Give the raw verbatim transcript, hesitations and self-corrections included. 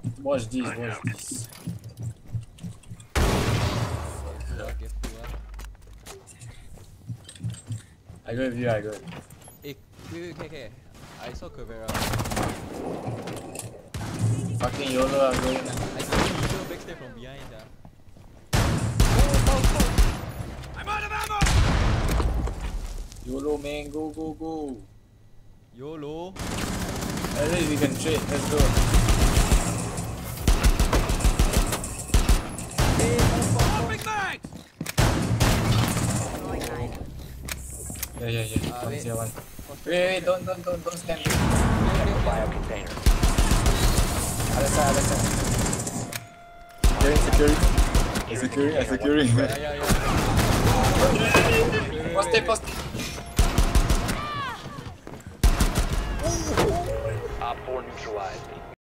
Watch this, watch this. I go with you, I go with you. Hey, wait, wait, okay, okay. I saw Cavera. Fucking YOLO, I'm going. I saw you backstab from behind. Uh. I'm out of ammo! YOLO, man, go, go, go. YOLO. At least we can trade, let's go. Yeah, yeah, yeah. Uh, one wait. zero one. Wait, wait, don't, don't, don't, don't stand. Bio container. Other side, other side. Securing, securing. Securing, I'm securing. Yeah, yeah, yeah. Poste, poste. Op four neutralized.